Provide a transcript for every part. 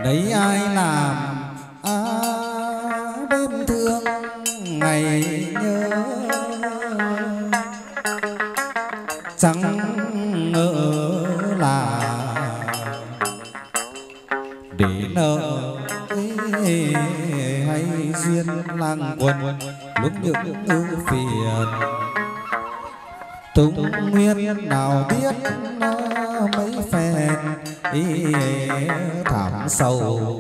đấy ai làm đêm thương ngày nhớ, chẳng ngờ là để nợ hay duyên lang quân lúc những ưu phiền. Tùng nguyên nào biết mấy phen thảm sầu.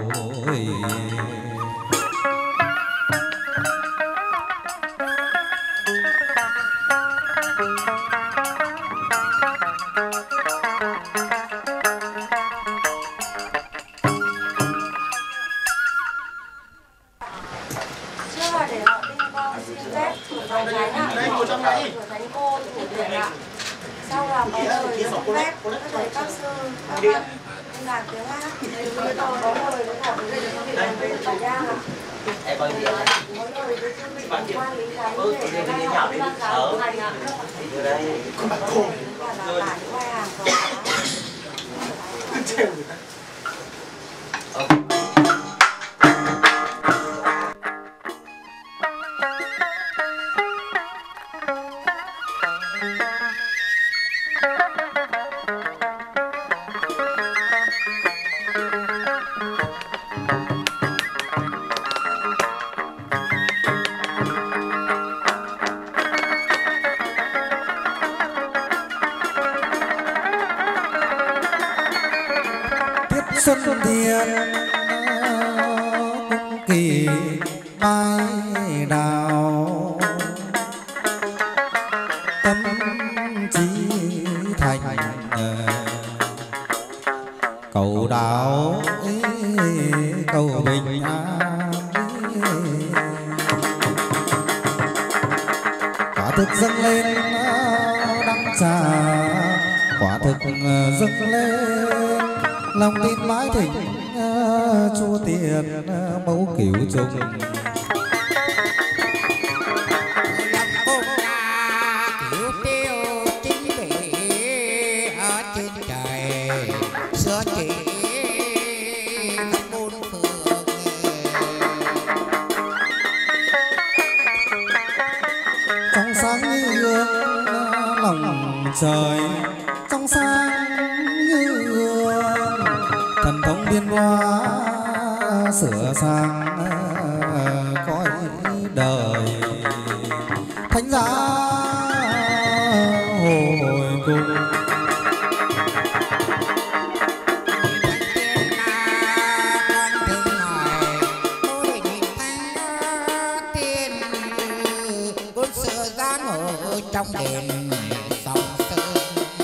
Sau là có lời được phép các thầy các sư các bạn làm tiếng hát có lời với cả vị làm về tỏ ra là có lời với vị quan lý khánh để nay họ đang giáo thành ạ và là tải những bài hàng xuân thiên cung kỳ mai đào, tâm trí thành cầu đạo cầu bình an. Quả thực dâng lên đắng trà, quả thực dâng lên lòng tin mãi thịnh chua tiền mẫu cửu trùng. Trong sáng như gương lòng trời, trong sáng như gương thần thông điên hoa sửa sang cõi đời. Thánh giá hồi cùng trong đền sông Sơn.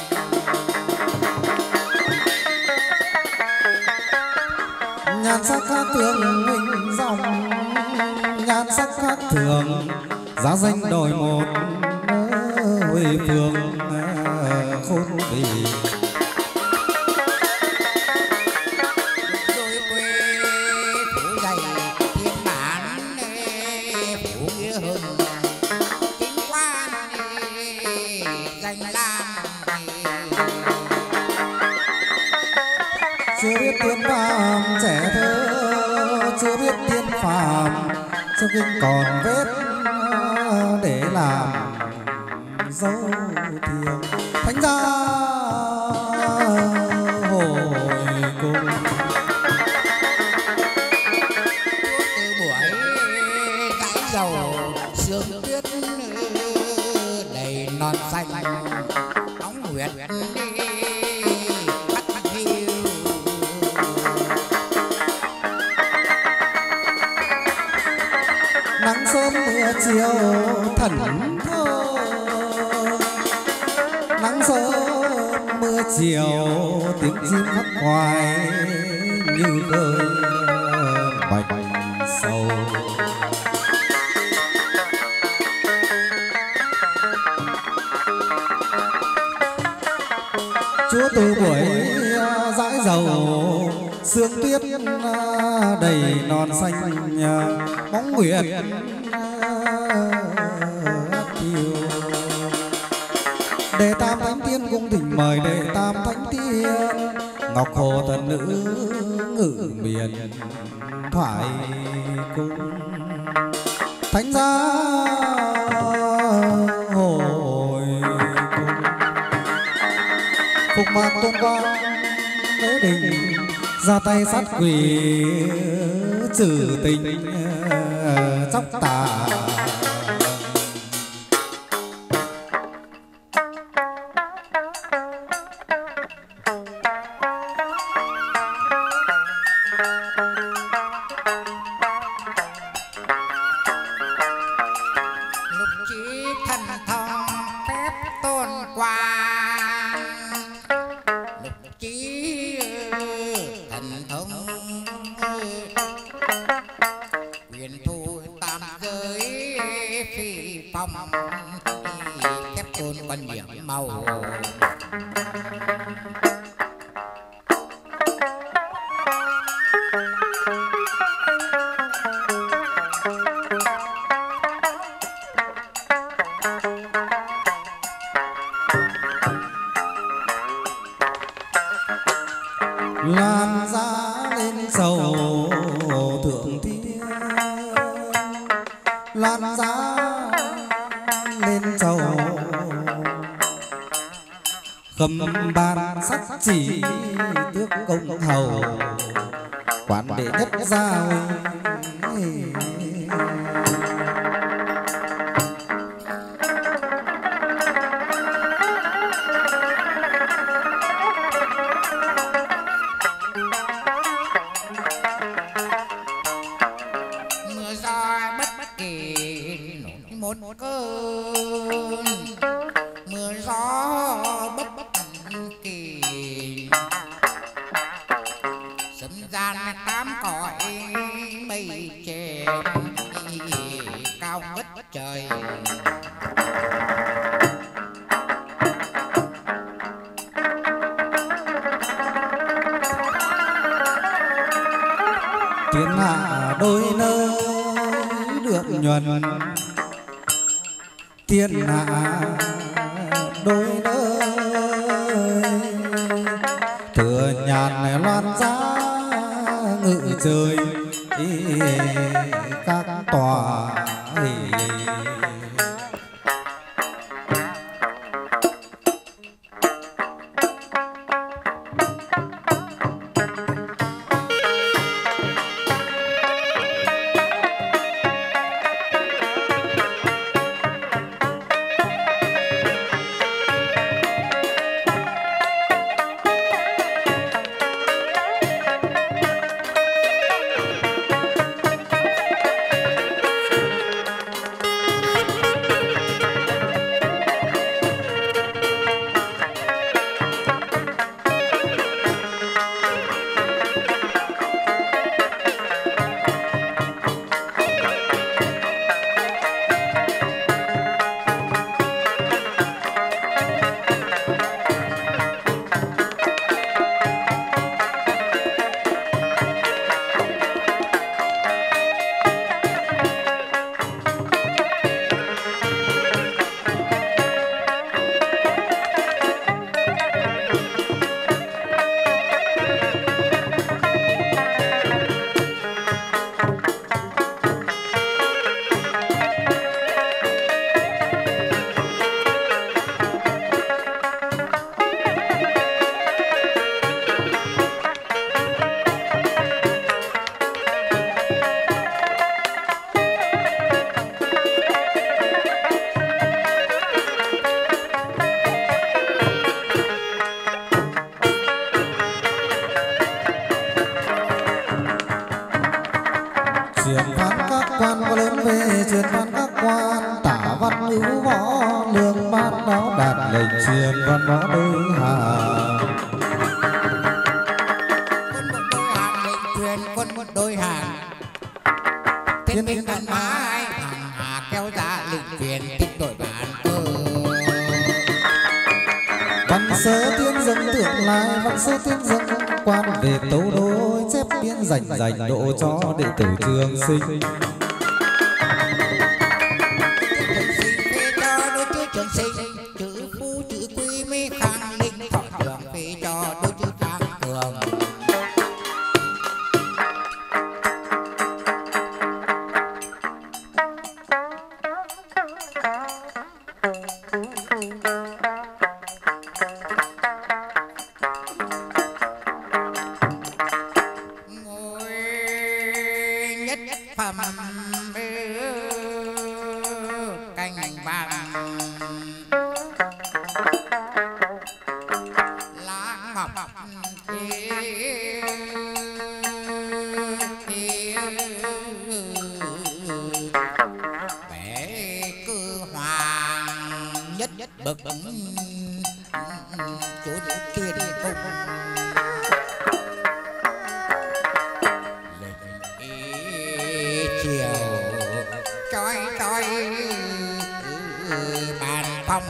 Nhan sắc khác thường hình dòng, nhan sắc khác thường giá danh đổi một huệ phương khôn bỉ. Chưa biết tiên phàm trẻ thơ, chưa biết tiên phàm trong kinh còn vết để làm dấu thiêng. Thánh gia hồi cùng từ buổi dãi dầu sương tuyết đầy non xanh bóng nguyệt nắng sớm mưa chiều thần thơ, nắng sớm mưa chiều tiếng chim khắc khoải như cơn bạch sầu. Chúa từ buổi dãi dầu sương tuyết đầy non xanh bóng nguyệt tiêu. Đệ tam thánh tiên cung thỉnh mời đệ tam thánh tiên, ngọc hồ thần nữ ngự miền thoại cung thánh giá hồi cung phục mạc tôn quan lễ đình ra tay sát quỷ trừ tình chóc tà lan giá lên sầu thượng thiên lan giá lên sầu khâm ban sắc chỉ tước công hầu quản đệ nhất gia huynh thiên hạ đôi nơi được nhuần thiên hạ đôi nơi thừa nhàn loan giá ngự trời các tòa truyền phán các quan có lớn về truyền phán các quan tả văn hữu võ lương bát đó đạt lệnh truyền văn võ đôi hàng quân một đôi hàng thiên binh văn mãi hàng hà kéo ra lệnh truyền tích đổi bản cơ văn sớ tiến dân thượng lai văn sớ tiến dân quan về tấu đối chép biên dành độ cho đệ tử trường sinh trường sinh chữ phu chữ quý mới khang ninh thọ trường phê cho đôi chữ khang cường nhất phẩm cành vàng lá ngọc vẻ cư hoàng nhất bậc chúa tiên cung chiều trói trói bàn phong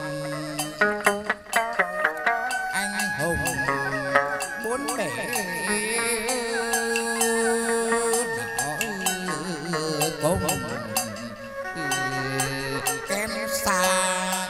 anh hùng muốn để nọ cũng kém xa.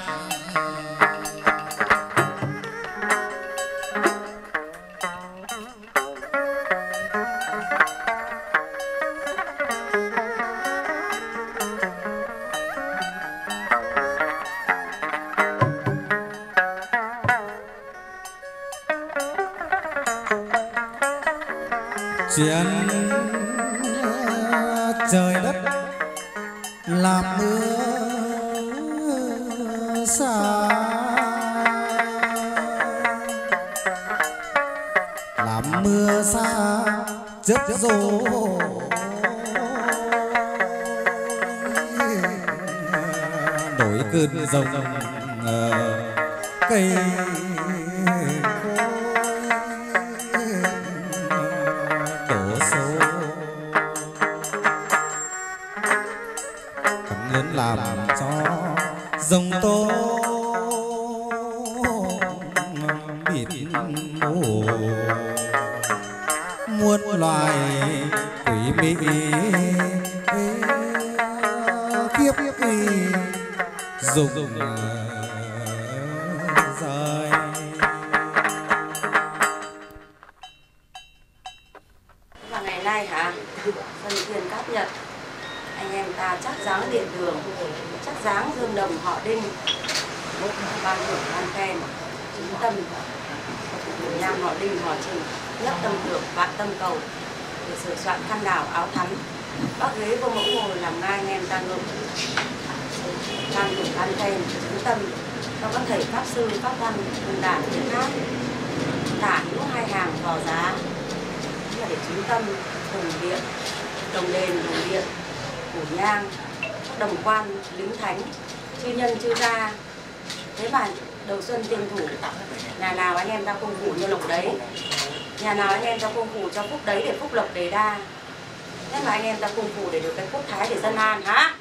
Chuyện trời đất làm mưa xa, làm mưa xa chớp rô nổi cơn rồng cây làm cho rồng tố bịt mù muôn loài quỷ mị kiếp dùng rời. Và ngày nay hả, dân thuyền cát nhật anh em ta chắc dáng điện đường, chắc dáng dương đồng họ Đinh, ban thưởng ban khen, chính tâm, nham họ Đinh họ Trình, nhất tâm được vạn tâm cầu, để sửa soạn khăn đảo áo thắm, bác ghế vô mẫu ngồi làm ngai anh em ta ngự, ban thưởng ban khen, chính tâm, cho các thầy pháp sư pháp văn cùng đàn tiếng hát, tả hữu hai hàng tỏ giá, là để chính tâm đồng điện, đồng đền đồng điện, củ nhang, đồng quan, lính thánh, chư nhân chư gia. Thế mà đầu xuân tiên thủ, nhà nào anh em ta cung phủ như lộc đấy, nhà nào anh em ta cung phủ cho phúc đấy để phúc lộc đề đa. Thế mà anh em ta cung phủ để được cái quốc thái để dân an hả?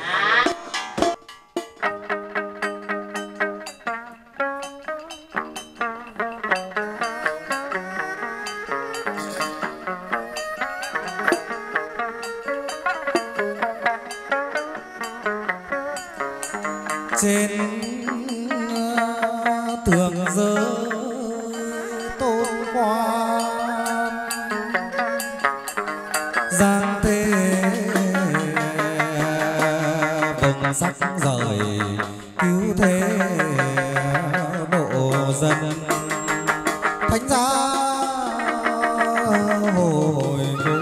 Trên tường rơi tôn quan giang thế vầng sắc rời cứu thế độ dân thánh giá hồi cung.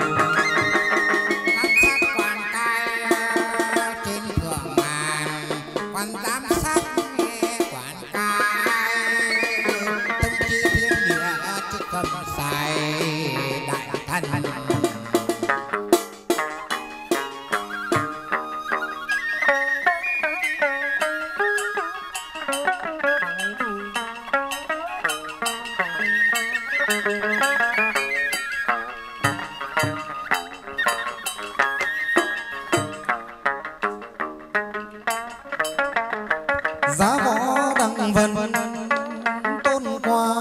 Giá võ đăng vân tôn qua,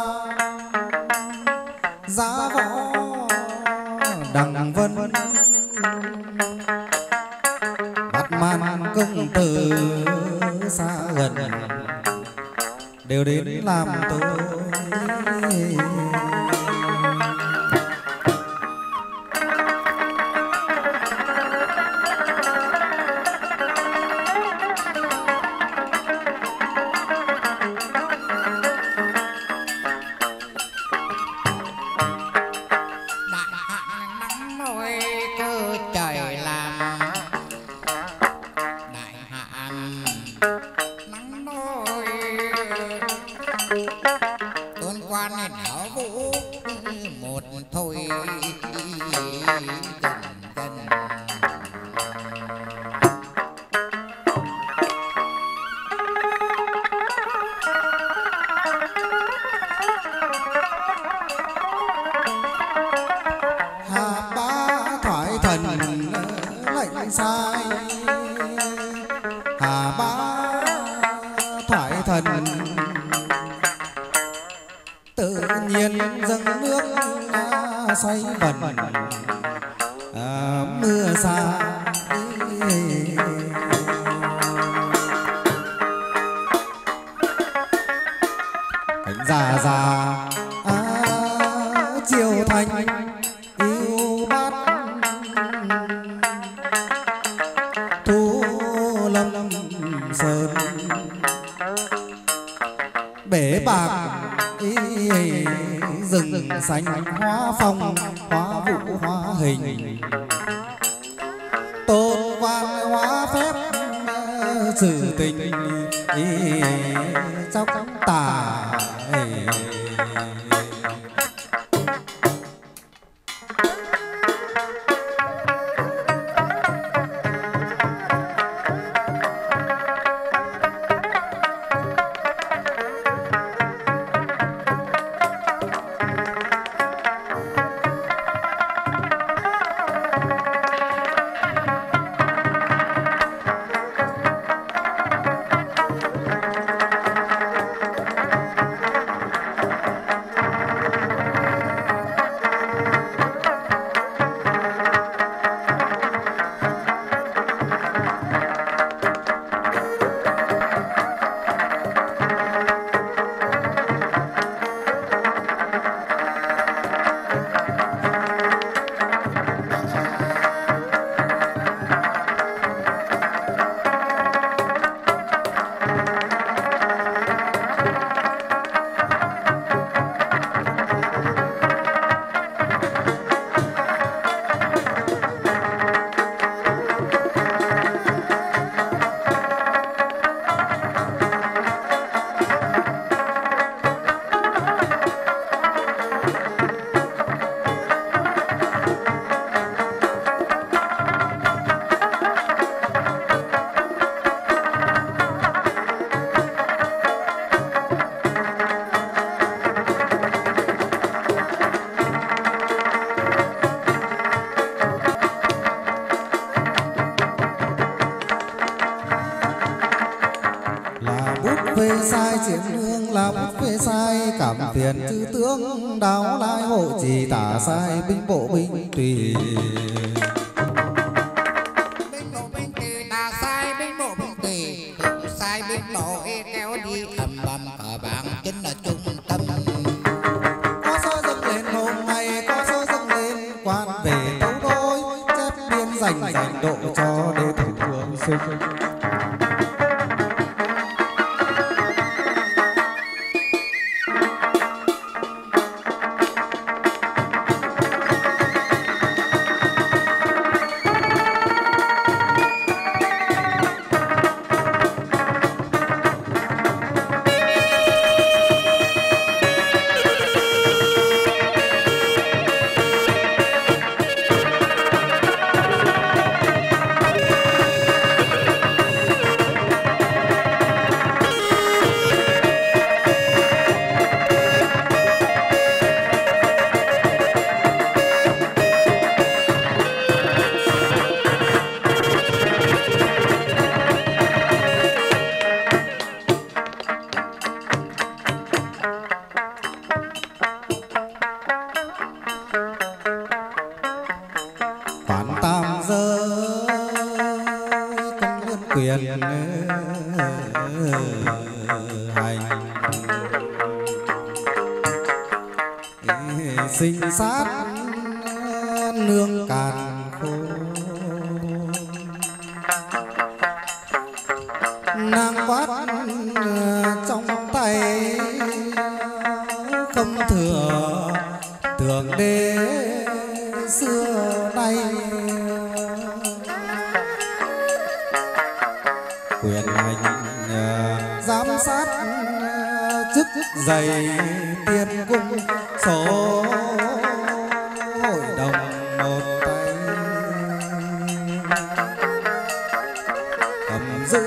giá võ đăng vân bắt man công tử xa gần đều đến làm tôi. cơ trời làm đại hạn nắng nôi tuôn quan đảo vũ một thôi dần dần. Hà Bá thoại thần lệnh sai, Hà Bá thoại thần tự nhiên dâng nước xoay vần mưa xa. Cánh già già chiều thành yêu bát, thu lâm sơn bể bạc rừng xanh hoa phong hoa vũ hoa hình, tôn quan hóa phép sự tình chóc tà. Về sai chiến hương là bút về sai cảm phiền chư tướng đáo lai hộ trì tả sai binh bộ binh tùy. Binh bộ binh tùy tả sai binh bộ binh tùy sai binh bộ kéo đi thầm bầm ở bảng chính là trung tâm. Có sơ dâng lên hôm nay có sơ dâng lên quan về tấu đôi chép biên dành độ cho đệ tử thường sinh. quyền hành sinh sát nương càn khô nàng quát trong tay không thừa thượng đế xưa nay dày tiên cung số hội đồng một tay cầm giữ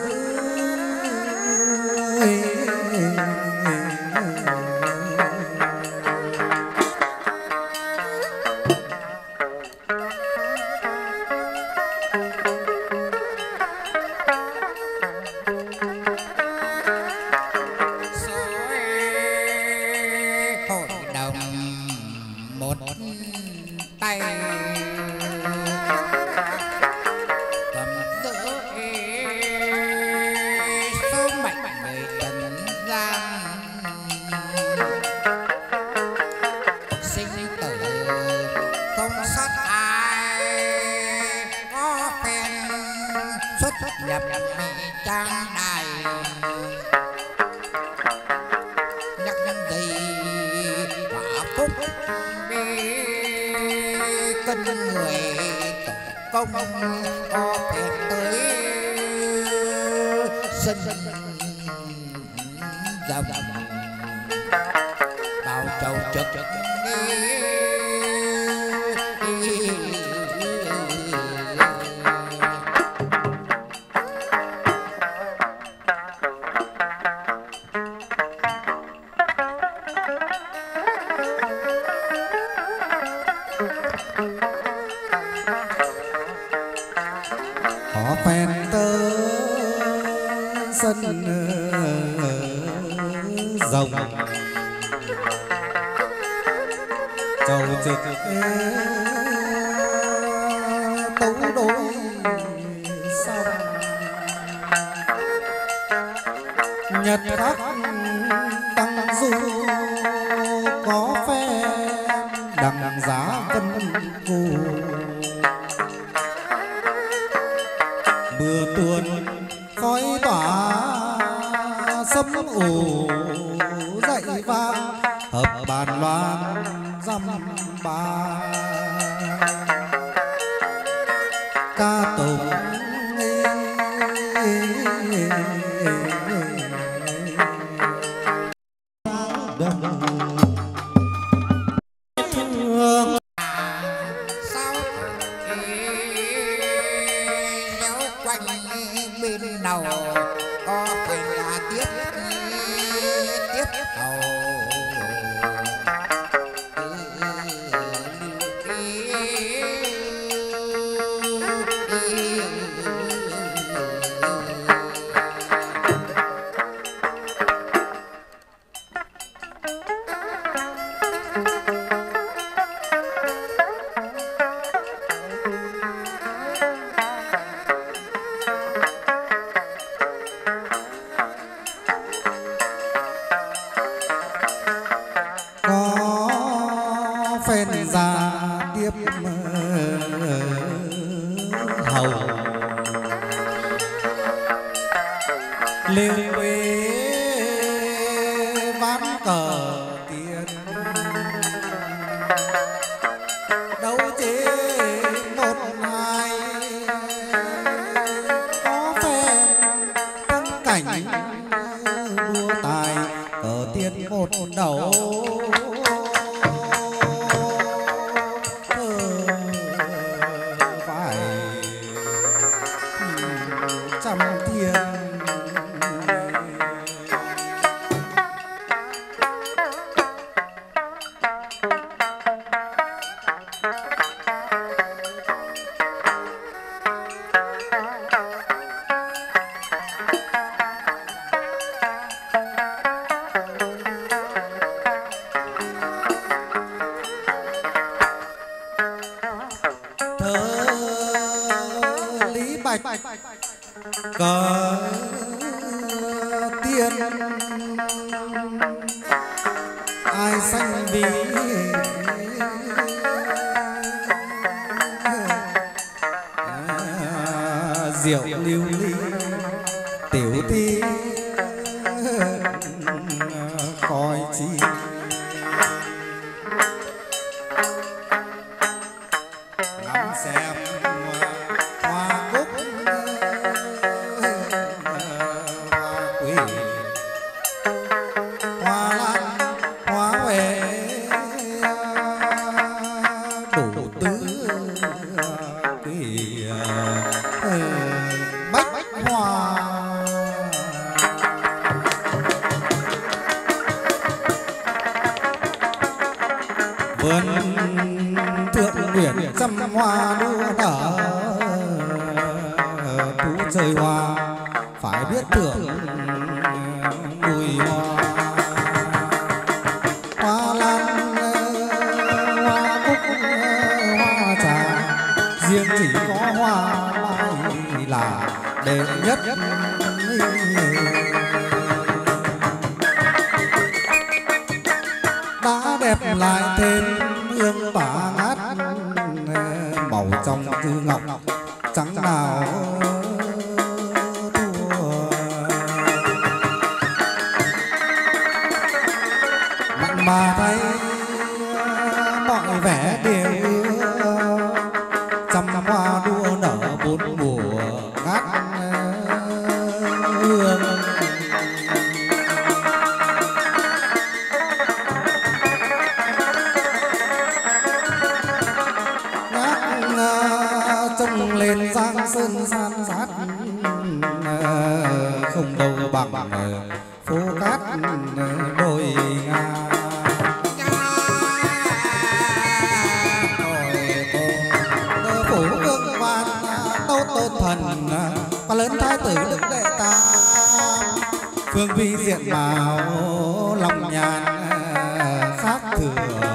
cờ tiên ai xanh vì rượu lưu ly tiểu ti coi chi ngắm xem hoa cúc hoa quỳ hoa hoa đua nở thú chơi hoa phải biết thưởng mùi hoa. Hoa lan hoa cúc hoa trà riêng chỉ có hoa mai là đệ nhất. Đã đẹp lại thêm hương tỏa ngát màu trong như ngọc trắng nào thua. Mặn mà thấy mọi vẻ đều trăm hoa đua nở bốn mùa ngát hương. Trông lên giang sơn san sát không đâu bằng phố cát đồi Nga. Phủ vương văn tâu tôn thần và lớn thái tử đức đệ tam phương vi diện mạo lòng nhàn khác thừa.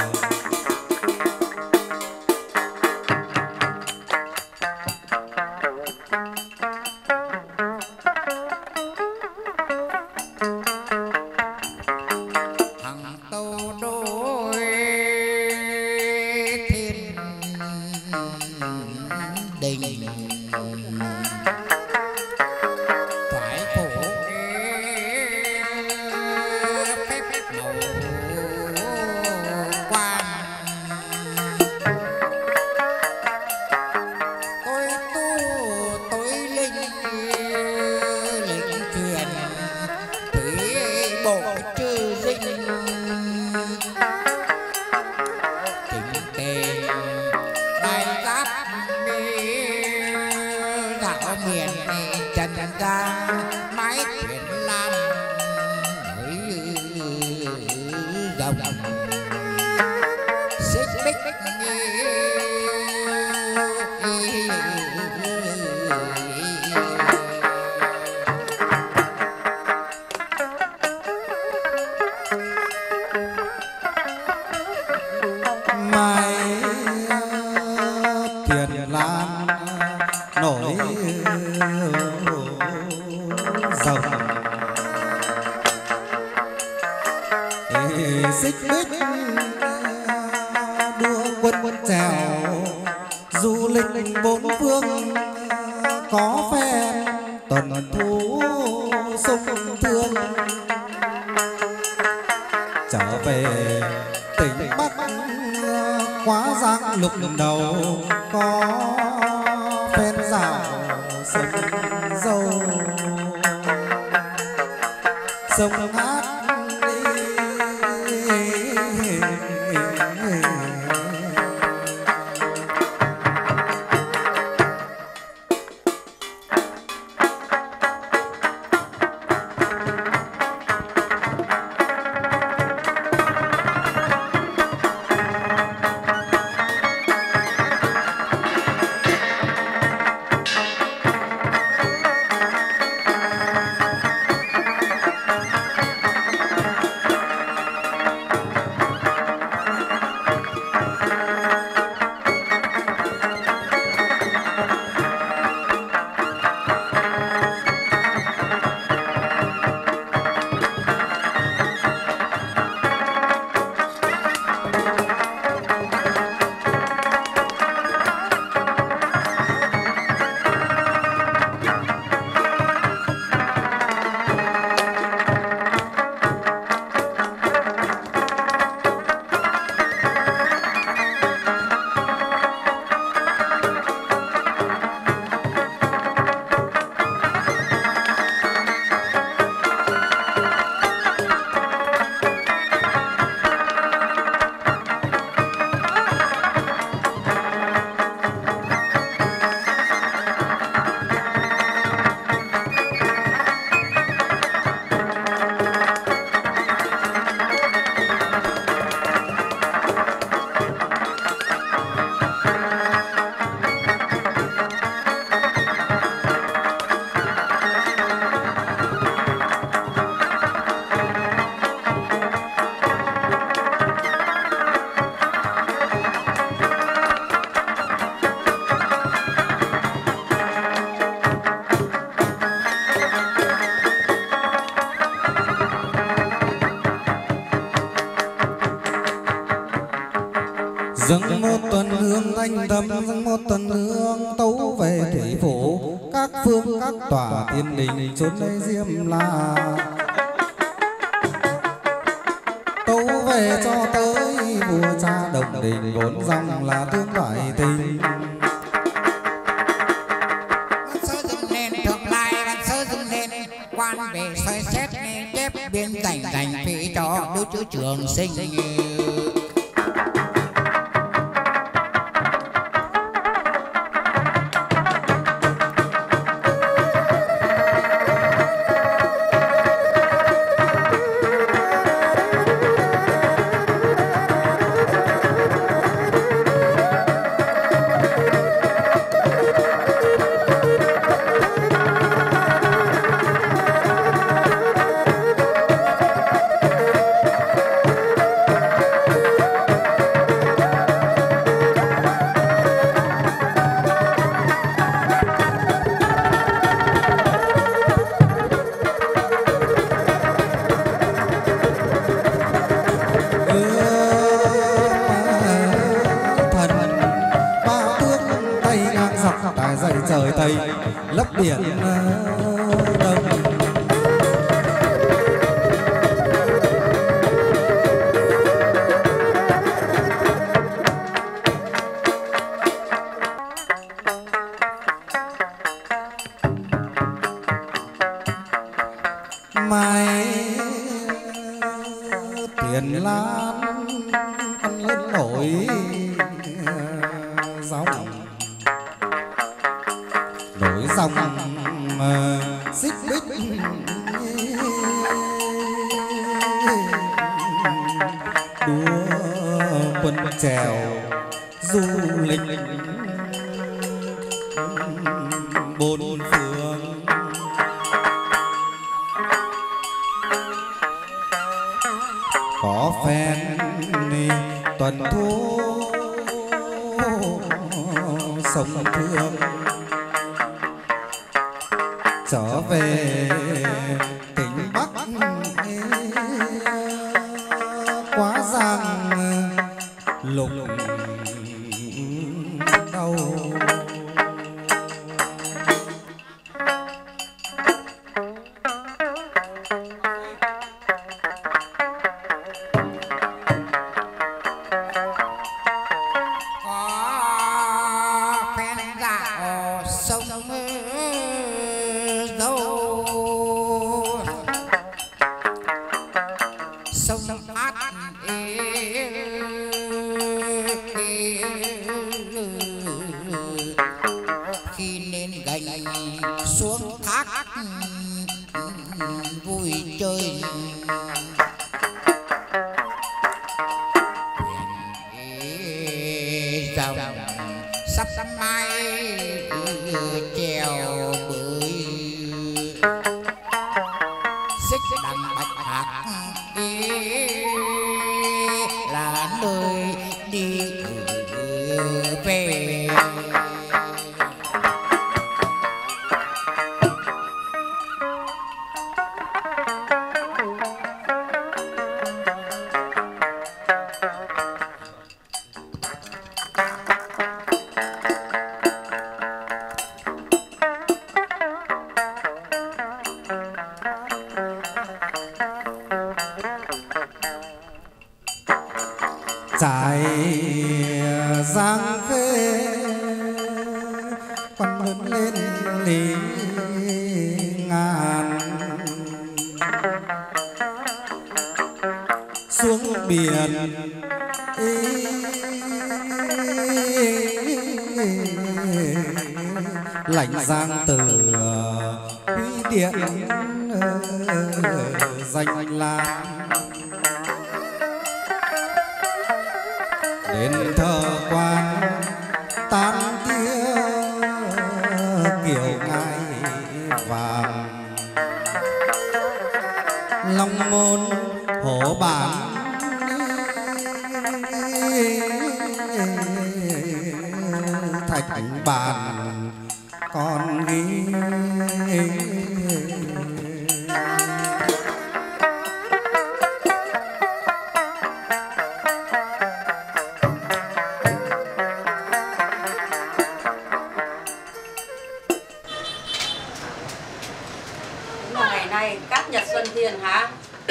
Xích bích đua quân trèo du lịch bốn phương có phen tuần thú sung thương. Trở về tỉnh Bắc quá giang lục đầu có phen dạo sông dâu sông hát anh thầm dâng một tần hương tấu về thủy phủ các phương các tòa thiên đình chốn đây diêm la tấu về cho tới vua cha đồng đình vốn dòng là tương thoại tình. Quan về soi xét chép biên cảnh cảnh phỉ cho đứa chữ trường sinh. Trời Tây lấp biển đông mai tiền lan ăn lên nổi dòng dòng xích bích đua quân chèo du lịch bốn phương có phen tuần thu sông Thương trở về tỉnh Bắc quá giang lục đau. Trải giang khê con lớn lên lý ngàn xuống biển lạnh giang từ quý điện danh lam đến thờ quan tan tia kiểu ngai vàng long môn hổ bản thạch bàn còn ghi Nhật Xuân Thiền hả?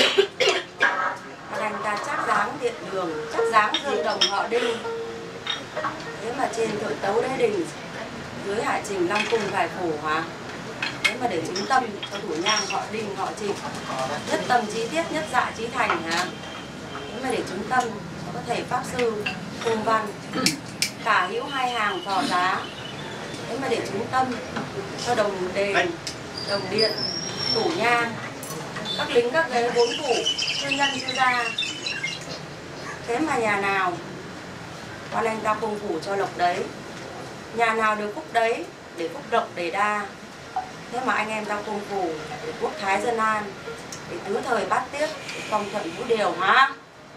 Đành ta chắc dáng điện đường, chắc dáng dương đồng họ Đinh. Thế mà trên thượng tấu đế đình, dưới hải trình Long Cung Vài Phủ hả? Thế mà để chứng tâm cho thủ nhang họ Đinh họ Trịnh, nhất tâm chí tiết, nhất dạ chí thành hả? Thế mà để chứng tâm cho các thầy pháp sư cung văn, cả hữu hai hàng phò giá. Thế mà để chứng tâm cho đồng đền, đồng điện, thủ nhang, các lính các ghế bốn phủ, sư nhân sư gia. Thế mà nhà nào quan anh ta cung phủ cho lộc đấy, nhà nào được phúc đấy, để phúc lộc đầy đa. Thế mà anh em ta cung phủ để quốc thái dân an, để tứ thời bát tiết, để phong thuận vũ điều hả?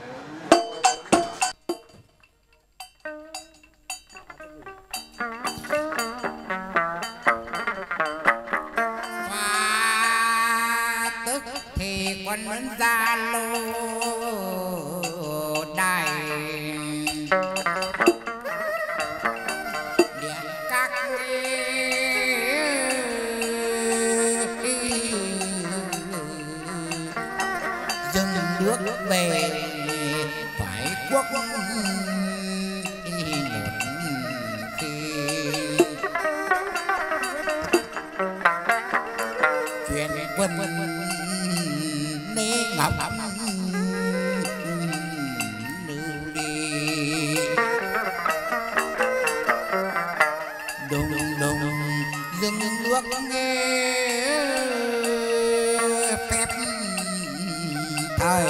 Quân mẫn gia lô đài điện các dâng nước về phải quốc một khi chuyện quân ngọc lưu đi đùng đùng dừng nước nghe phép thời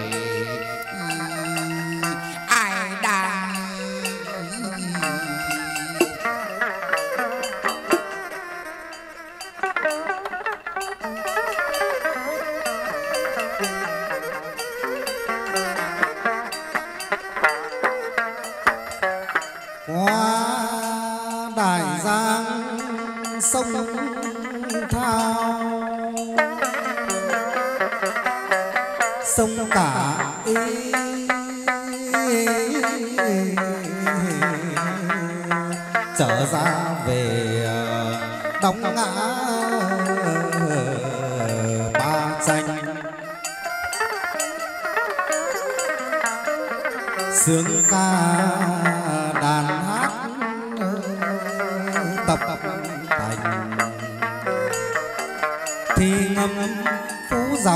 ai đang sông Thao, sông Cả trở ra về đóng ngã Ba Chanh, sướng ca đàn hát tập thành thì ngâm phú dọc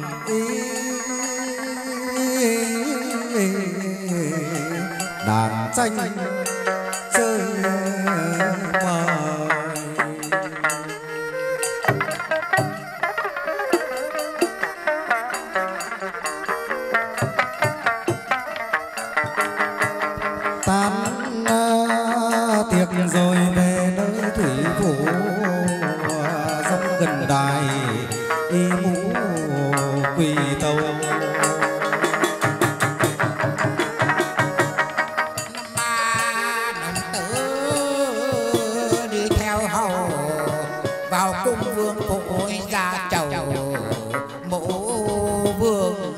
đàn tranh chơi bời. Tan tiệc rồi về nơi thủy phủ, dòng gần đài y mũ quỳ tâu. Đi theo hầu vào cung vương phụ ra chầu mộ vương.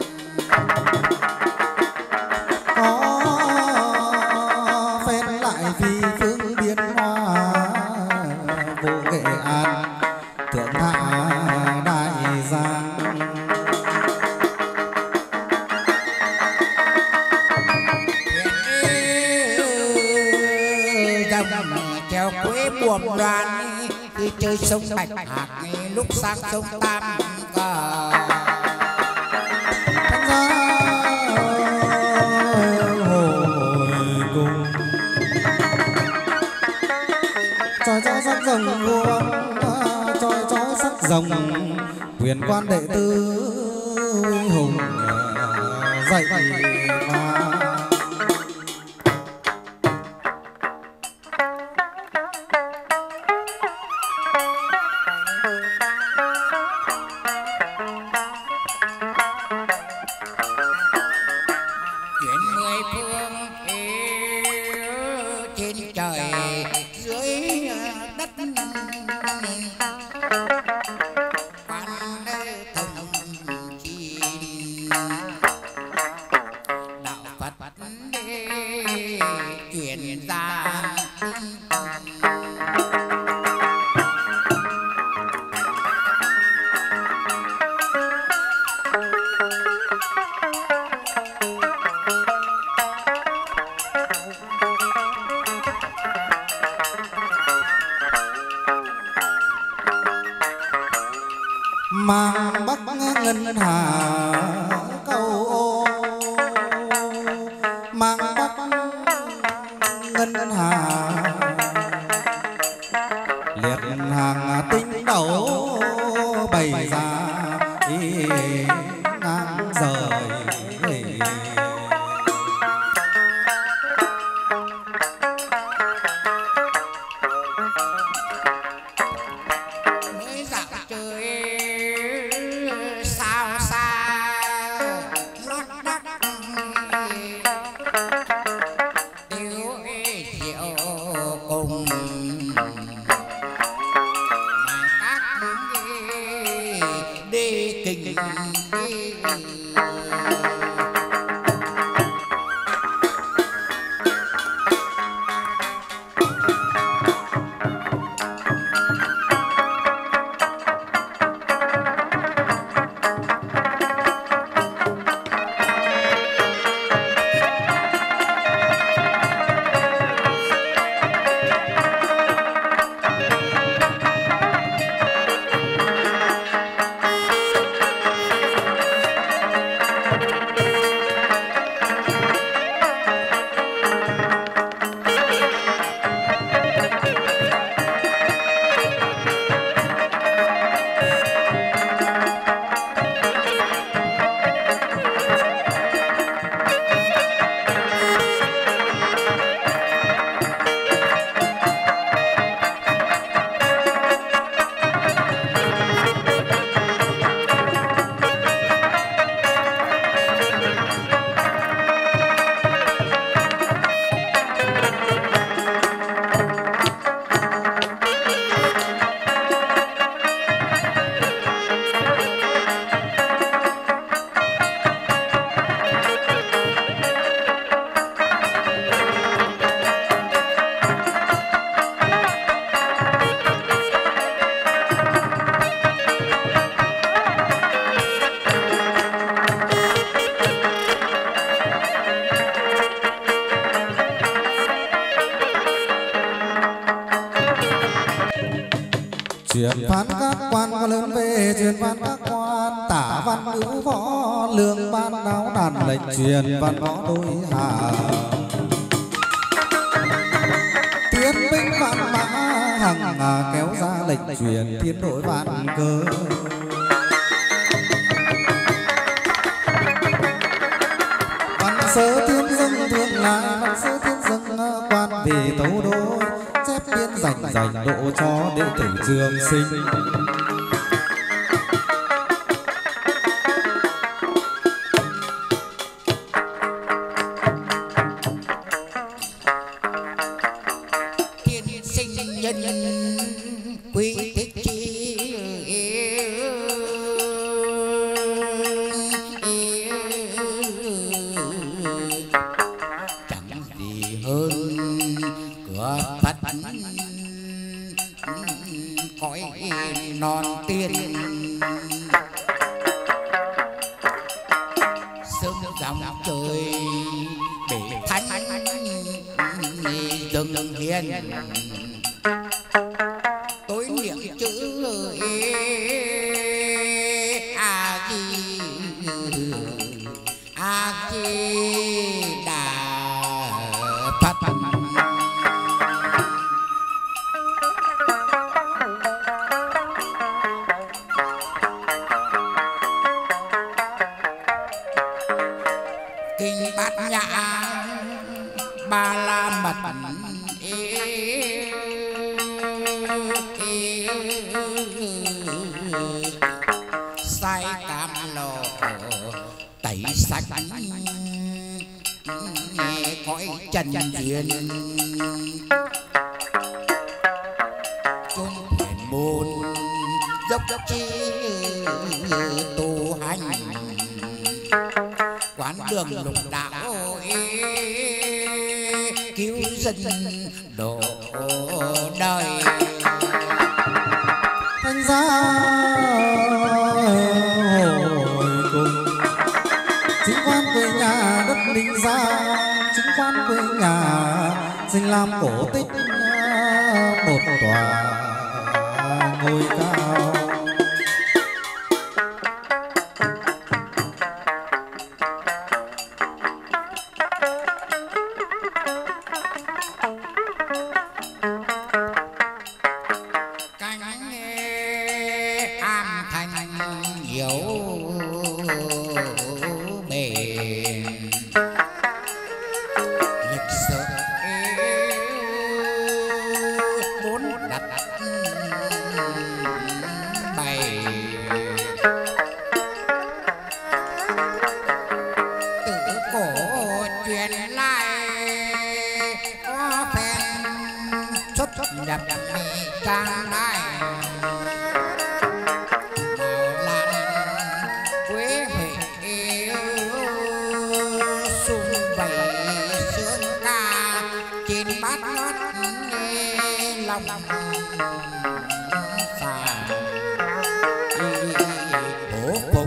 Vì phương biến hoa vô Nghệ An thượng hạ đại giang, dòng treo quế buồm đoàn đi chơi sông Bạch Hạc lúc sang sông Tam Cờ. Chói sắc rồng vuông, chói sắc rồng quyền quan đệ tử uy hùng dậy mà. Chuyện mười phương trên trời dưới đất, quan thông chi đạo Phật truyền ra. mang bắc ngân hà câu ô, mang bắc ngân hà liệt hàng tinh đấu bày ra ngang rời. mới dạo trời sao xa lót đắc tiêu diệu cùng mà các đi kinh đi. Truyền phán các quan có lớn về, truyền phán các quan tả văn ngữ võ lương ban đáo đàn lệnh truyền văn võ đôi hà. Thiên binh vạn mã hằng kéo ra lệnh truyền thiên đội vạn cơ. Văn sớ thiên dâng thương lại, văn sớ thiên dâng quan về tấu đôi, chép biên dành độ cho đệ tử Trường Sinh. Tiên sinh nhân quý thích chi chẳng gì hơn cửa Phật cõi non tiên. Sớm dòng trời để thánh dâng hiền, tối niệm chữ a di đà Phật. Kinh Bát Nhã Ba La Mật sai cam lộ tẩy sạch cõi trần gian, chốn thiền môn dốc chi tu hành, quán đường lục đạo cứu dân độ đời. Thanh gia hồi cùng chính quan quê nhà đất Ninh Gia, chính quan quê nhà sinh làm cổ tích một tòa ngôi cao. đập trang đai màu lan quế huệ sum vầy sướng ca trên bát ngát lòng xà hổ phục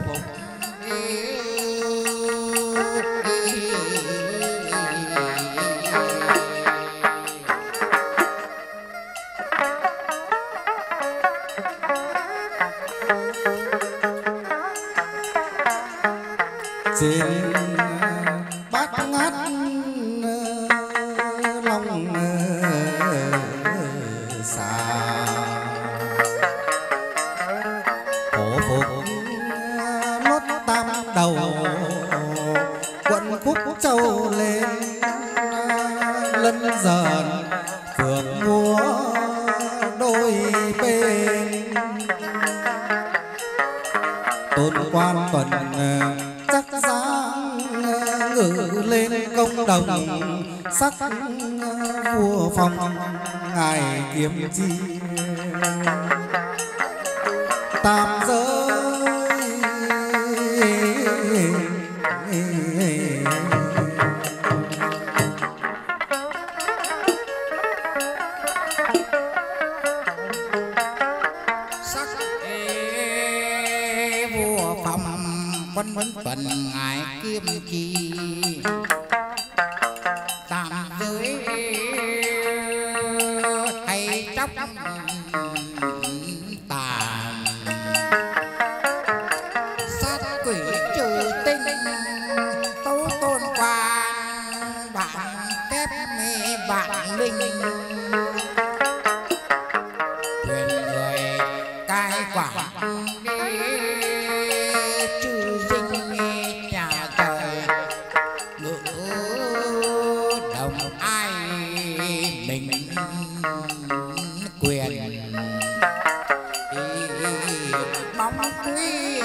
trên bát ngát lòng xà hổ phục lót tam đầu quận khúc châu lên lân dần phượng múa đôi bên tôn quan tuần chắc dáng ngự lên công đồng sắc vua phong ngài kiếm chi tam giới sắc vua phong quân tuần ngài kiếm chi tam giới hay chóc tàn sát quỷ trừ tinh tấu tôn quan bạn kép mê bạn linh quyền người cai quản trừ dinh nhà trời ngữ đồng ai mình quyền bóng quý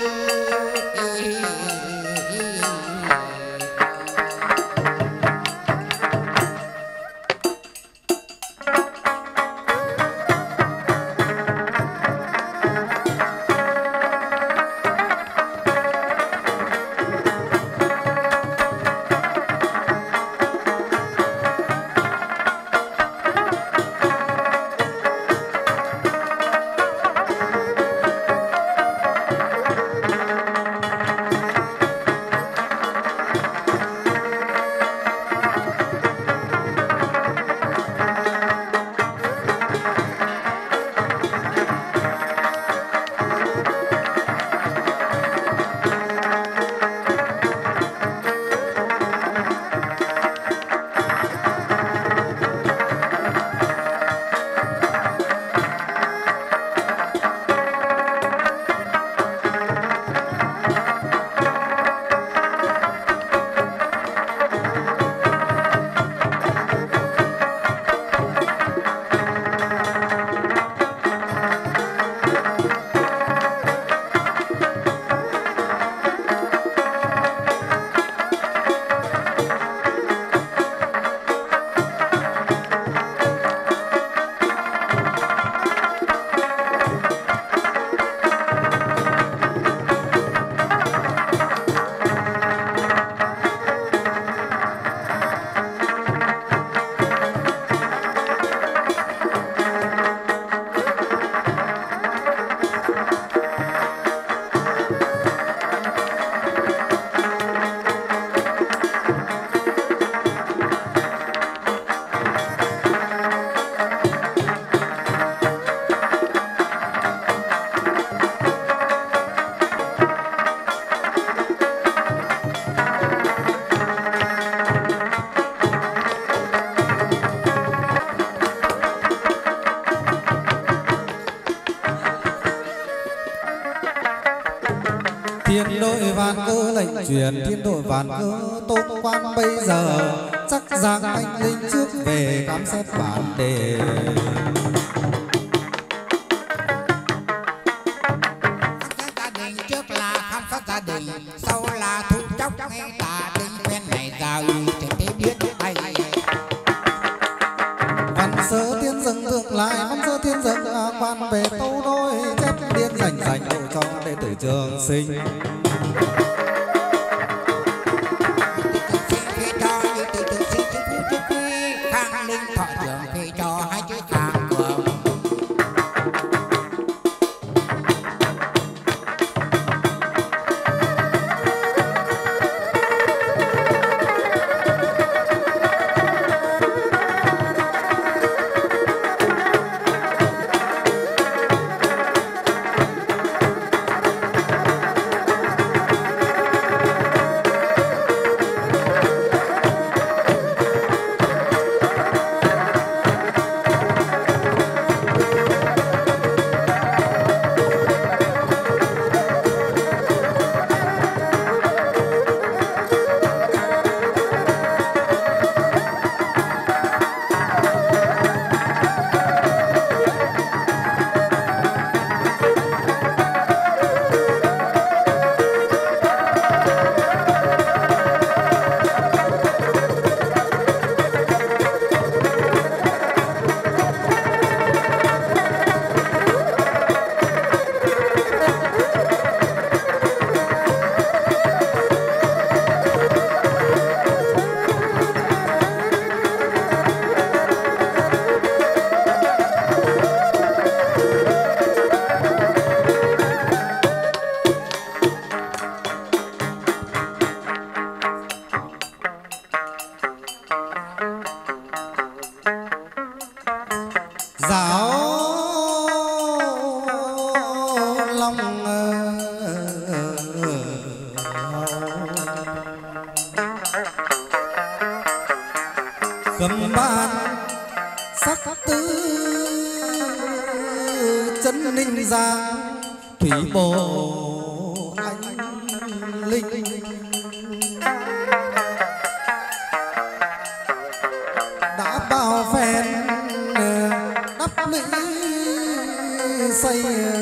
thiên đội vạn cơ lệnh truyền thiên đội vạn cơ tôn quan bây giờ chắc giang anh linh trước về khám xét bản đề gia đình trước là khám sát gia đình sau là thu chóc nghe tà đình quen này giàu chẳng thể biết hay văn sớ tiên dâng thượng lại văn sơ thiên dực quan về tâu đôi chép điên dành độ cho đệ tử Trường Sinh. Cầm ban sắc tư chân ninh giang thủy bộ anh linh đã bao phen đắp lũy xây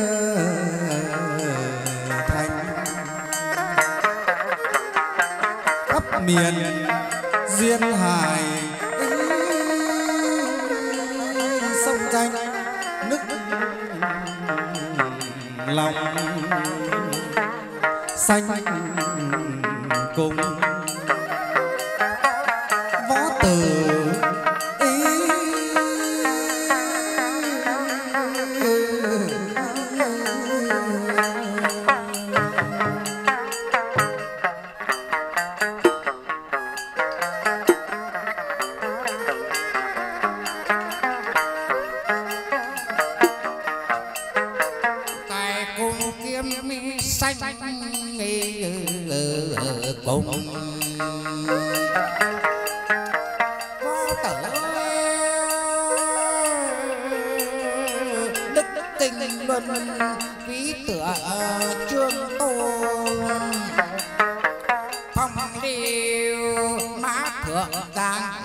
thành khắp miền duyên hải sông tranh nước lòng xanh cùng võ tử cùng võ tử đức kinh luân ví tựa trương tôn phong điêu mã thượng giang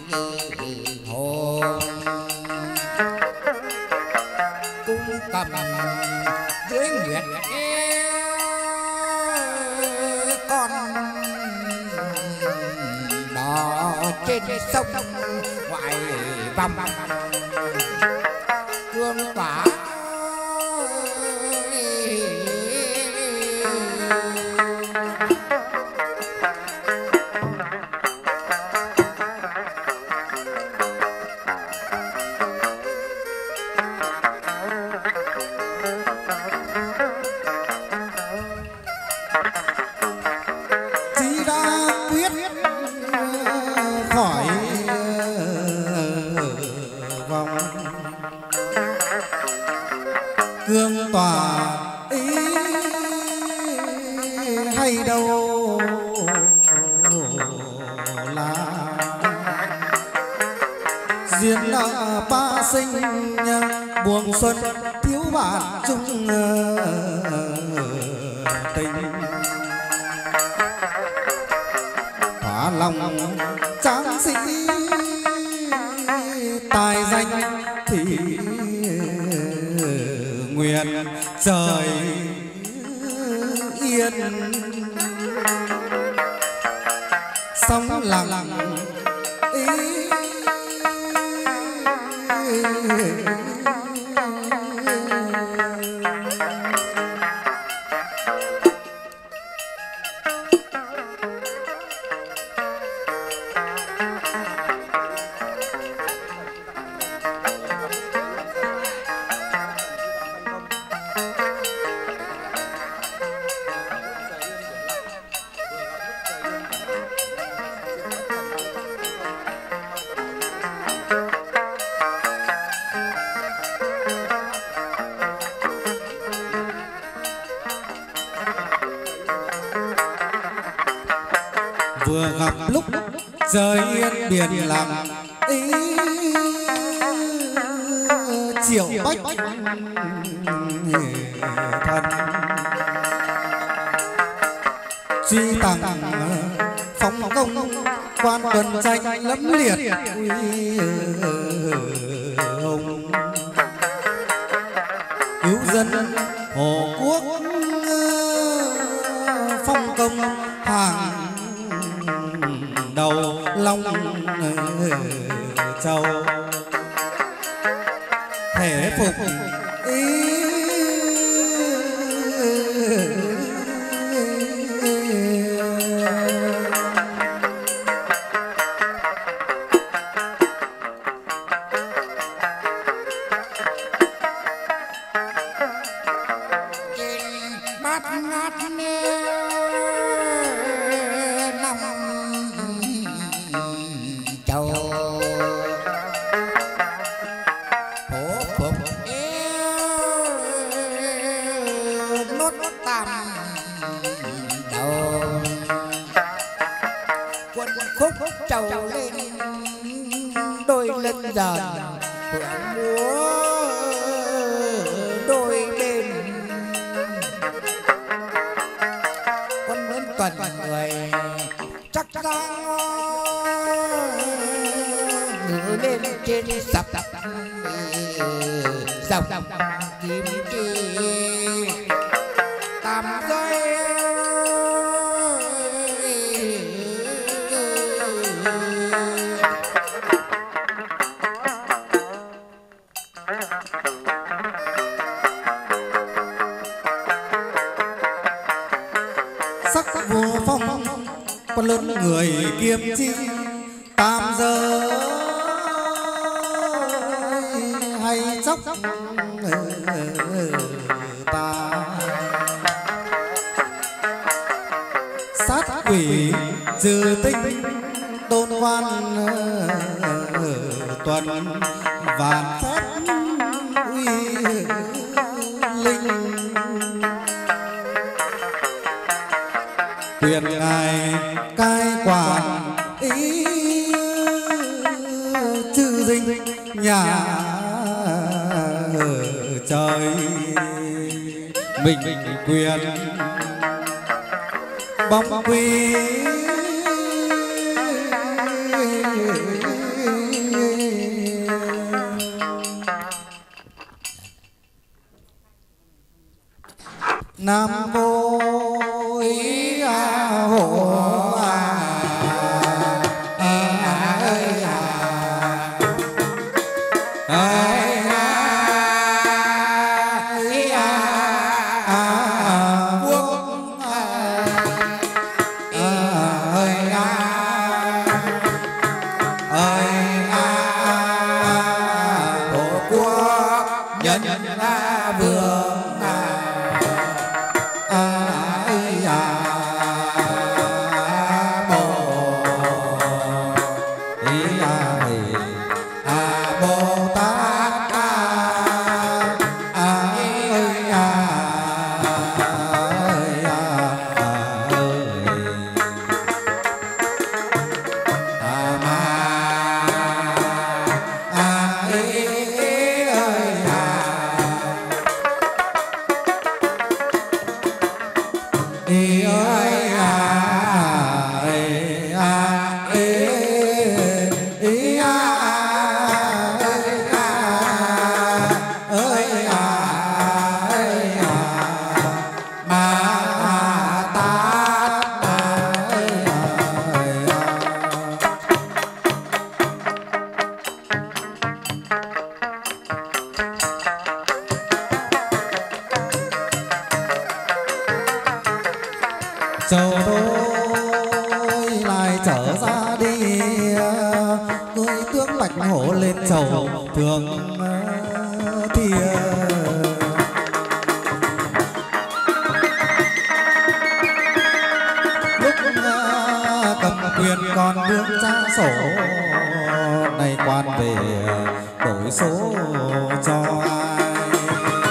hồn cung cầm dưới nguyệt con đò trên sông ngoại vòng cương tỏa khỏi vòng cương tỏa ý hay đâu là duyên nợ ba sinh buông xuân thiếu bạn chung tình thỏa lòng tráng sĩ tài danh thì nguyện trời yên sóng lặng ý vừa gặp lúc trời yên biển lặng ý triệu bách thần truy tặng phong công quan tuần tranh lẫm liệt hùng cứu dân hộ quốc phong công hàng đầu long châu thể phục ý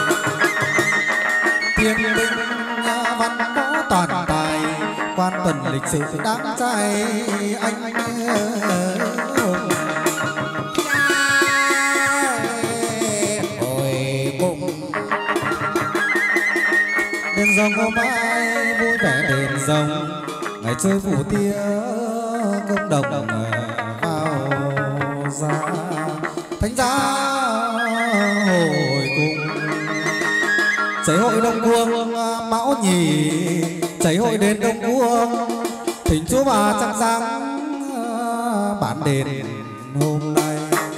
quan tuần lịch sử đáng trai anh hồi cùng đền rồng hôm mai vui vẻ đền rồng ngày chơi phủ tia công đồng vào ra thánh giá hồi cùng chảy hội đông cuông mão nhì chảy hội đến đông cuông thỉnh chúa bà trăng sáng bản đền hôm nay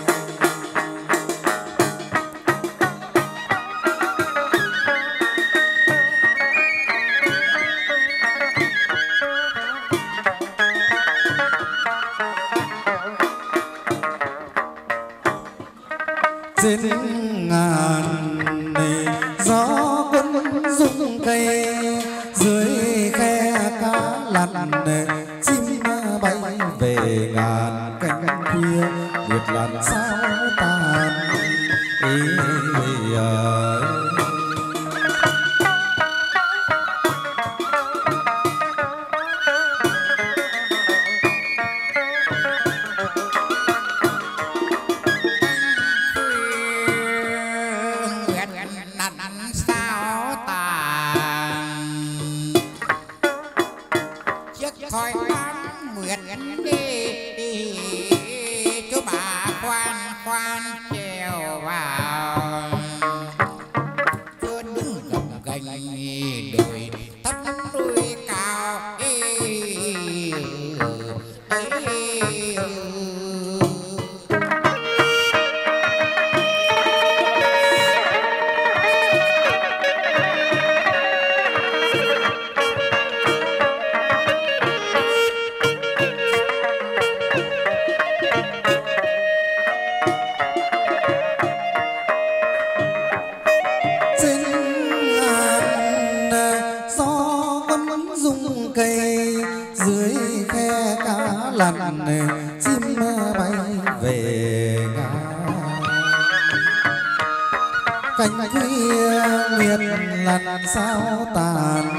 trên ngàn gió quân rung cây dưới khe cá lặn chim bay về ngàn cánh khuya biệt làm sao tàn chim bay về cánh khuya nguyệt lần sao tàn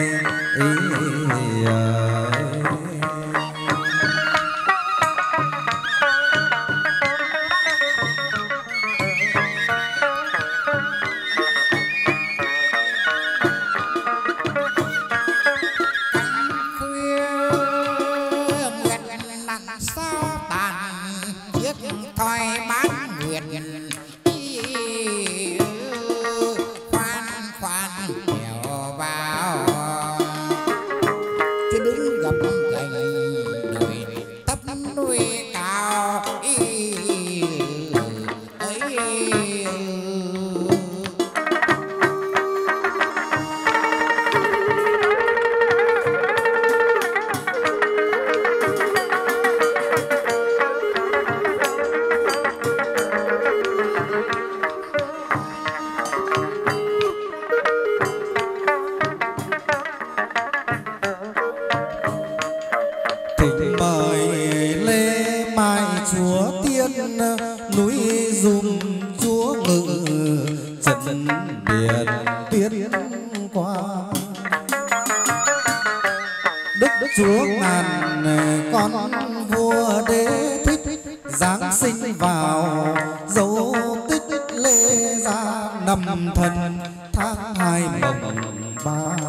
chúa ngàn con vua đế thích giáng sinh vào dấu tích lê gia năm thần tháng 2 mồng 3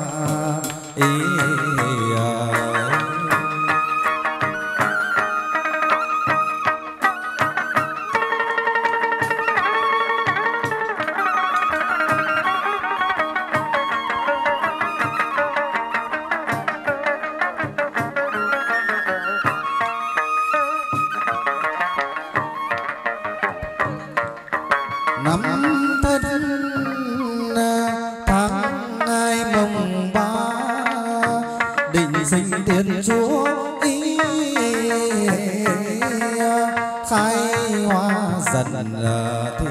năm thân tháng 2 mồng 3 định sinh tiên chúa ý khai hoa dần thi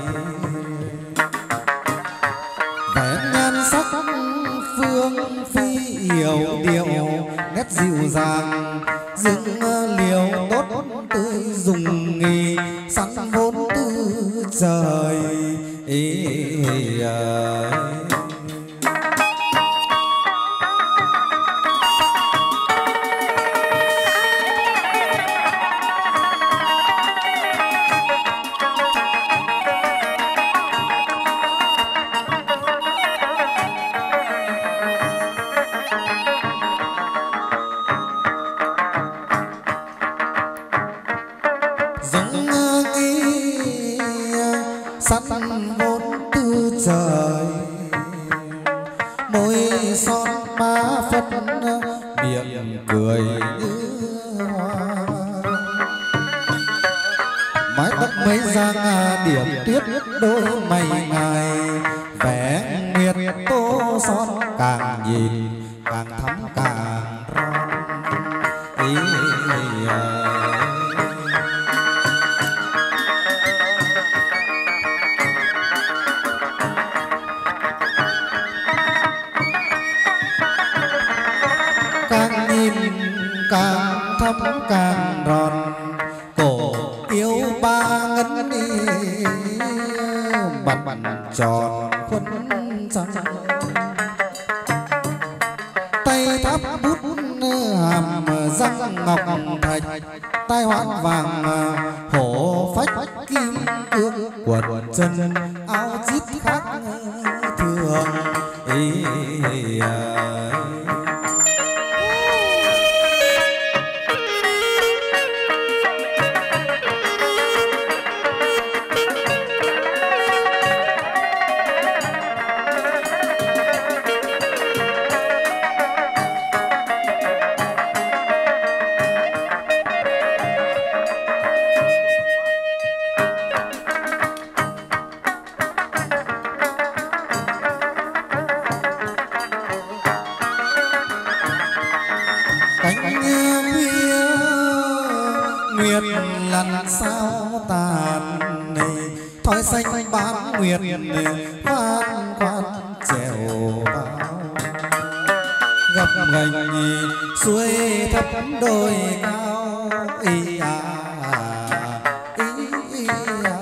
vẻ nhan sắc phương phi yểu điệu nét dịu dàng dựng liều tốt tươi dùng nghỉ sẵn vốn tư trời trời, môi son má phấn miệng cười như hoa, mái tóc mấy giang điểm tuyết đôi mày ngài, vẻ nguyệt tô son càng nhìn càng thắm càng ron. Càng nhìn càng thắm càng ron, cổ yêu ba ngân bắn tròn khuôn trăng, tay thắp bút hàm răng ngọc thạch, tai hoán vàng hổ phách kim cương, quần chân áo chít khác thường. Nguyệt lần sao tàn này, thói xanh bán nguyệt khoan khoan trèo vào, gập ghềnh suối thấp đồi cao. Ý à, ý à.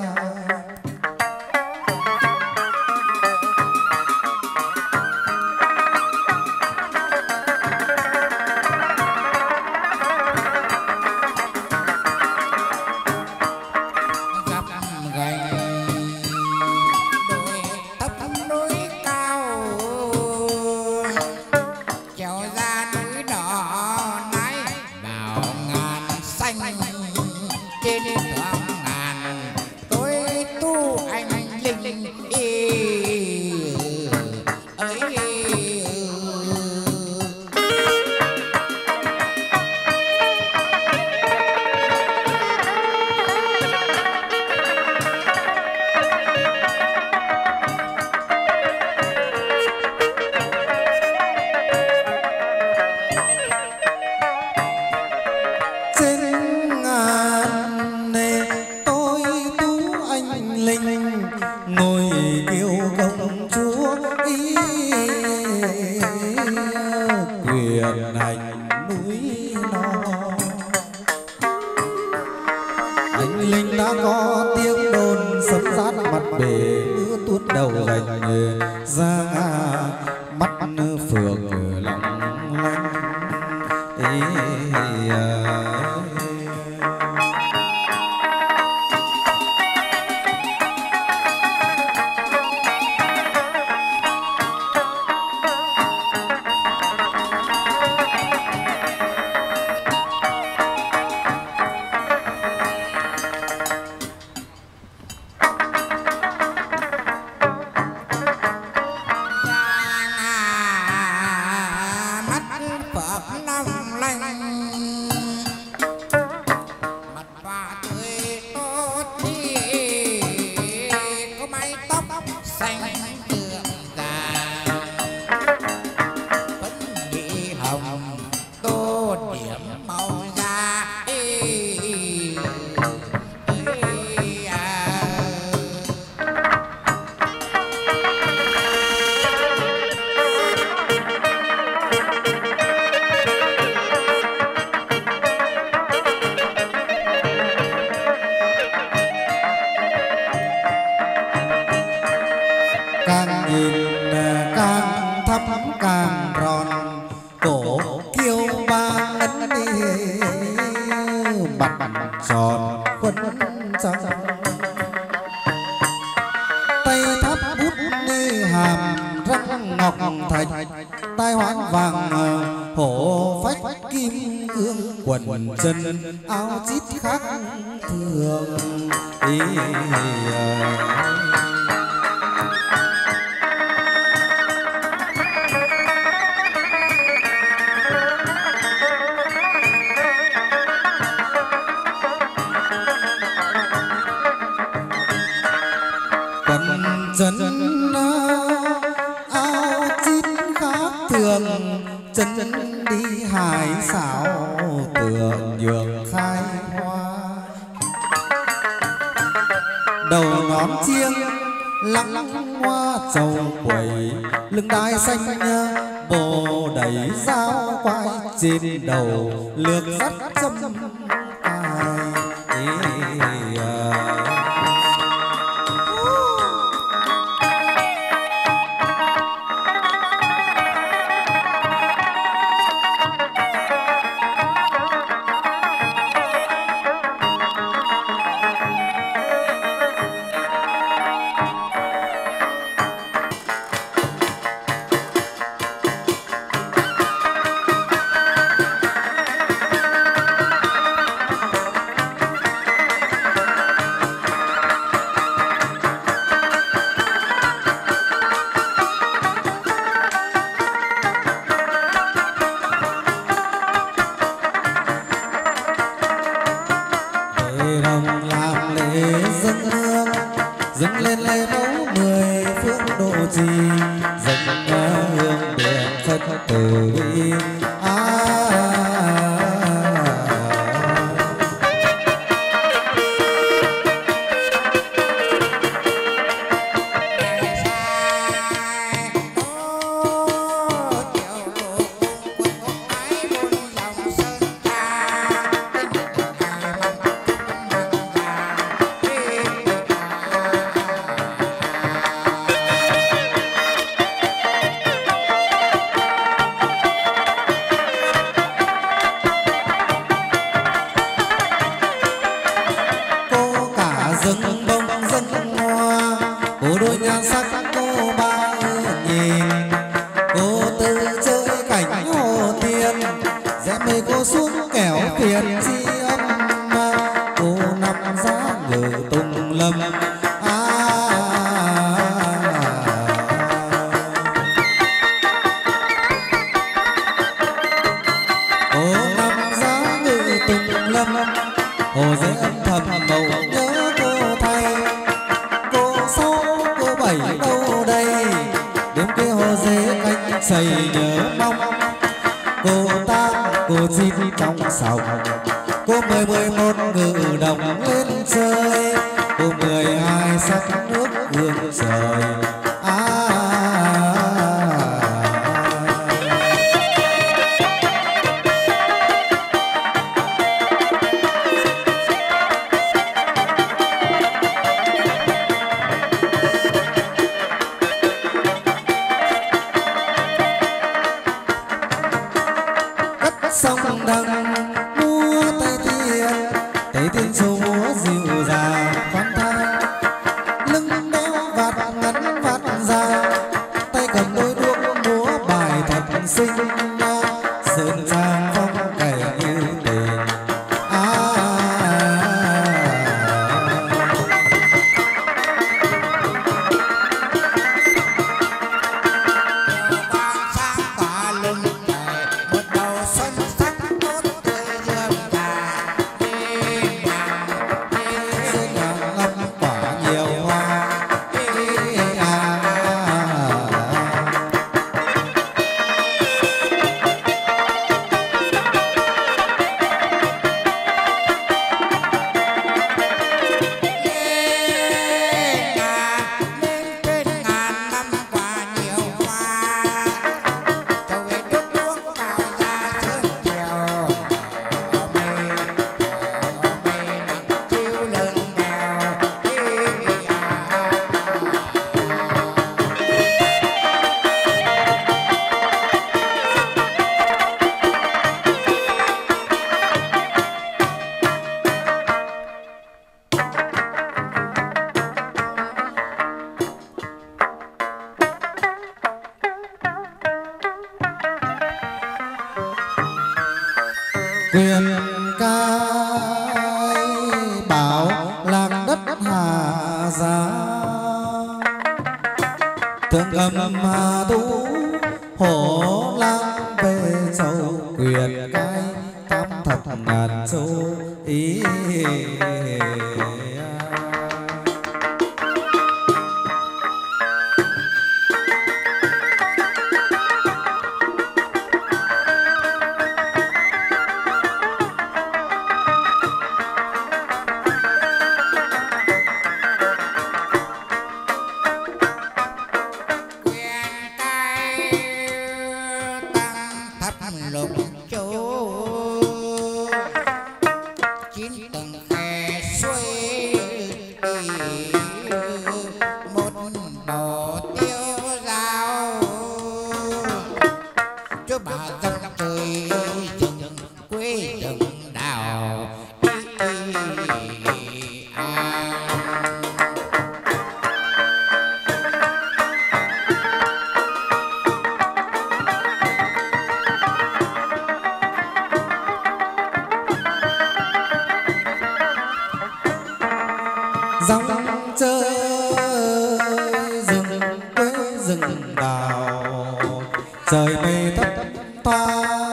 Ngồi kêu công chúa ý quyền hành núi non, anh linh đã có tiếng đồn sấm rát mặt bể mưa tuốt đầu gành ra mắt phượng lòng lanh. Càng nhìn càng thắm càng ròn, cổ kiêu ba ngân đi bắn tròn khuôn trăng, tay thắp bút hàm răng ngọc thạch, tai hoán vàng hổ phách kim cương, quần chân áo chít khác thường. chân áo chít khác thường, chân đi hải xảo tựa nhường khai hoa. Đầu ngón chiêng lắng hoa trầu quẩy, lưng đai xanh bồ đẩy dao quai, trên đầu lược dắt châm cài. dâng lên lễ mẫu 10 phương độ trì, dâng hương điện phật tử bi. Dâng bông dâng hoa, cô đôi nhan sắc cô ba nhìn, cô tự chơi cảnh hồ tiên, rẽ mây cô xuống kẻo tiền chi âm, cô nằm giá ngự tùng lâm. Cô nằm giá ngự tùng lâm, hồ dễ âm thầm màu nhớ cô thay. Cô sáu cô bảy đâu đây, đêm kia hồ dế cánh xây nhớ mong. Cô tám cô chín trong sòng, cô 11 ngự đồng lên chơi, cô 12 sắc nước hương trời. Sông đằng múa tay tiên châu múa dịu dàng khoan thai, lưng đeo vạt ngắn vạt ra, tay cầm đôi đuốc múa bài thật xinh, sơn trang phong cảnh như tình. Quyền cai bảo lạc đất Hà Gia, thượng cầm Hà Tú hổ lang về châu. Quyền cai tam thập ngàn châu ý. hổ tiêu dao cho bà dòng trời rừng quê rừng đào dòng chơi rừng quê rừng đào trời mây thấp thoa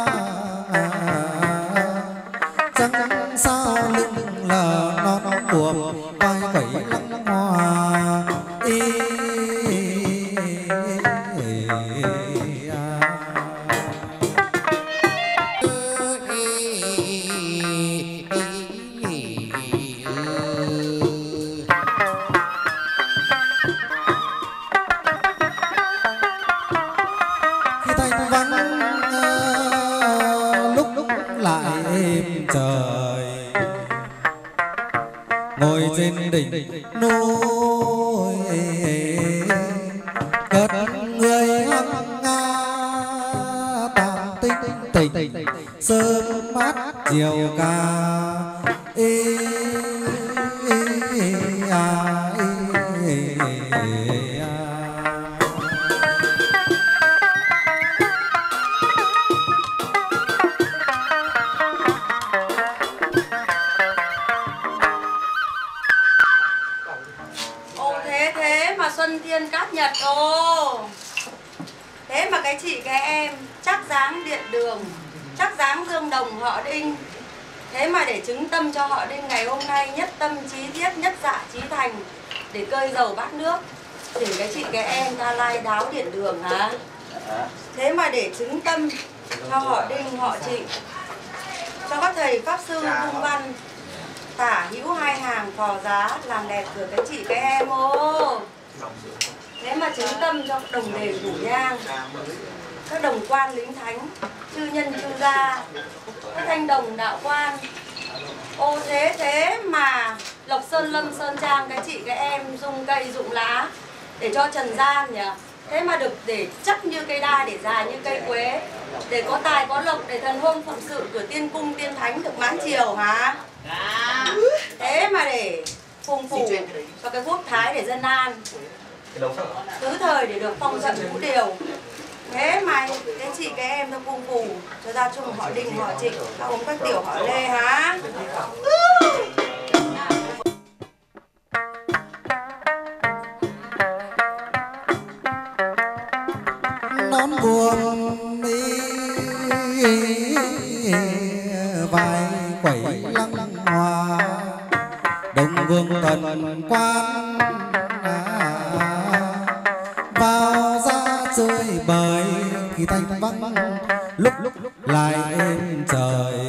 chẳng sao lưng là non buồm vai vẫy lăng hoa ngồi trên đỉnh núi cất người hăng nga tạm tinh tình sớm mát chiều ca Xuân Thiên Cát Nhật ô. Thế mà cái chị cái em chắc dáng Điện Đường, chắc dáng Dương Đồng họ Đinh. Thế mà để chứng tâm cho họ Đinh ngày hôm nay nhất tâm chí thiết, nhất dạ chí thành để cơi dầu bát nước, thì cái chị cái em ta lai đáo Điện Đường hả? Thế mà để chứng tâm cho họ Đinh họ Trịnh, cho các thầy pháp sư cung văn tả hữu hai hàng phò giá làm đẹp của cái chị cái em ô. Thế mà chứng tâm cho đồng đề Phủ Nhang, các đồng quan lính thánh, chư nhân chư gia, các thanh đồng đạo quan. Ô thế mà Lộc Sơn Lâm Sơn Trang cái chị cái em dùng cây dụng lá để cho trần gian nhỉ. Thế mà được để chắc như cây đa, để dài như cây quế, để có tài có lộc, để thần hôn phụng sự của tiên cung tiên thánh được mãn chiều hả? Thế mà để phùng phủ cho cái quốc thái để dân an, tứ thời để được phong vận ngũ điều. Thế mà cái chị cái em nó cung phủ cho ra chung họ Đinh họ Trịnh, các ông các tiểu họ Lê hả? nón buồm vai quẩy lăng hoa đồng vương thần quan vào ra chơi bời khi thanh vắng lúc lại êm trời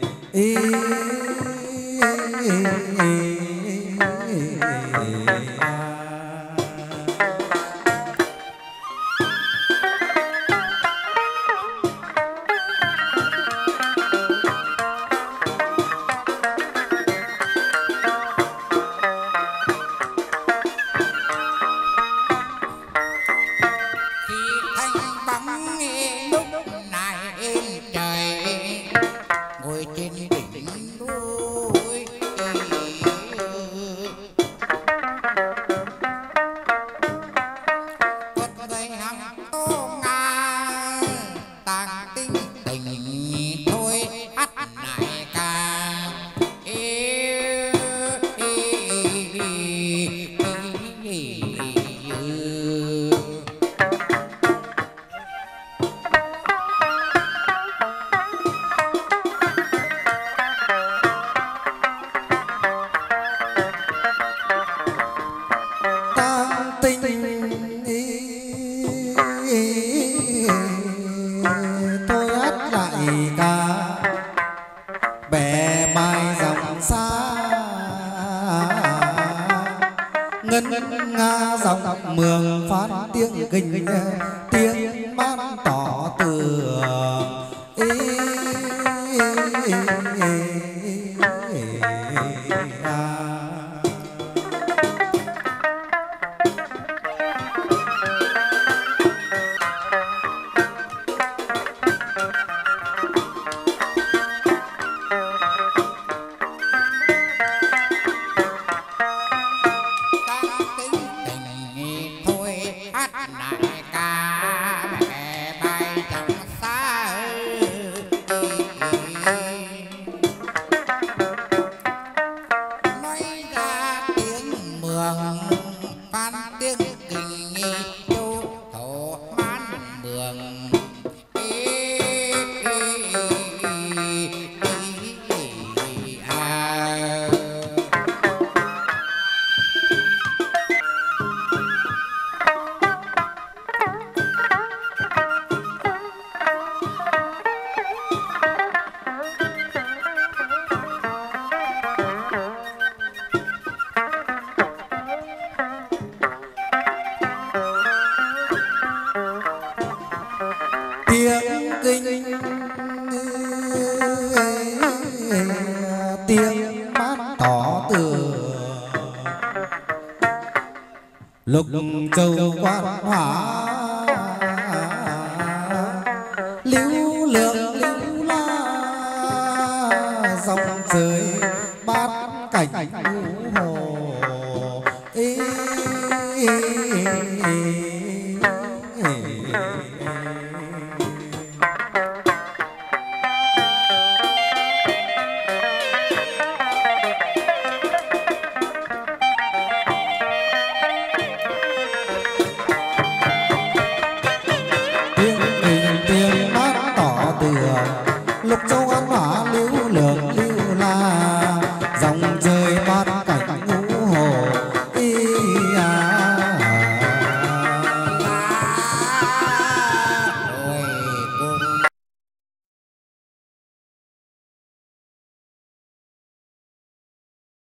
mường phát tiếng kinh tiếng ban tỏ tường lại ca mẹ bay chẳng xa nói ra tiếng mường phan tiếng kình nghi châu thổ man mường tiếng mát tỏ tường lục châu quan hóa lưu lượng lưu la dòng trời bát cảnh ngũ hồ tiếng mát tỏ tường lục châu